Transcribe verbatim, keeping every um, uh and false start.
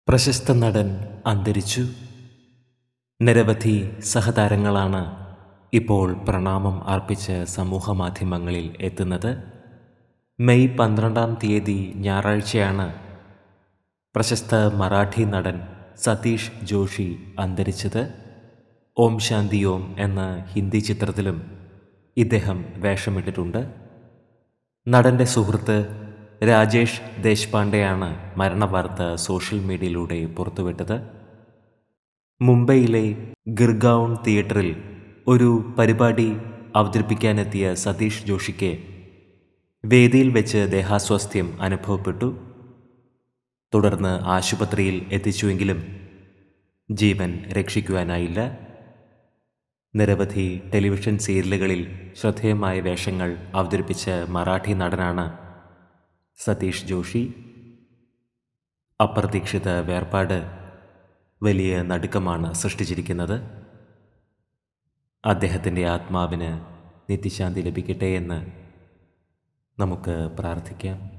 പ്രശസ്ത നടൻ അന്തരിച്ചു. നിരവധി സഹതാരങ്ങളാണ് ഇപ്പോൾ പ്രണാമം അർപ്പിച്ച് സമൂഹമാധ്യമങ്ങളിൽ എത്തുന്നത്. മെയ് പന്ത്രണ്ടാം തീയതി ഞായറാഴ്ചയാണ് പ്രശസ്ത മറാഠി നടൻ സതീഷ് ജോഷി അന്തരിച്ചത്. ഓം ശാന്തി ഓം എന്ന ഹിന്ദി ചിത്രത്തിലും ഇദ്ദേഹം വേഷമിട്ടിട്ടുണ്ട്. നടൻ്റെ സുഹൃത്ത് രാജേഷ് ദേശ്പാണ്ഡെയാണ് മരണവാർത്ത സോഷ്യൽ മീഡിയയിലൂടെ പുറത്തുവിട്ടത്. മുംബൈയിലെ ഗിർഗാവൺ തിയേറ്ററിൽ ഒരു പരിപാടി അവതരിപ്പിക്കാനെത്തിയ സതീഷ് ജോഷിക്ക് വേദിയിൽ വെച്ച് ദേഹാസ്വാസ്ഥ്യം അനുഭവപ്പെട്ടു. തുടർന്ന് ആശുപത്രിയിൽ എത്തിച്ചുവെങ്കിലും ജീവൻ രക്ഷിക്കുവാനായില്ല. നിരവധി ടെലിവിഷൻ സീരിയലുകളിൽ ശ്രദ്ധേയമായ വേഷങ്ങൾ അവതരിപ്പിച്ച മറാഠി നടനാണ് സതീഷ് ജോഷി. അപ്രതീക്ഷിത വേർപാട് വലിയ നടുക്കമാണ് സൃഷ്ടിച്ചിരിക്കുന്നത്. അദ്ദേഹത്തിൻ്റെ ആത്മാവിന് നിത്യശാന്തി ലഭിക്കട്ടെ എന്ന് നമുക്ക് പ്രാർത്ഥിക്കാം.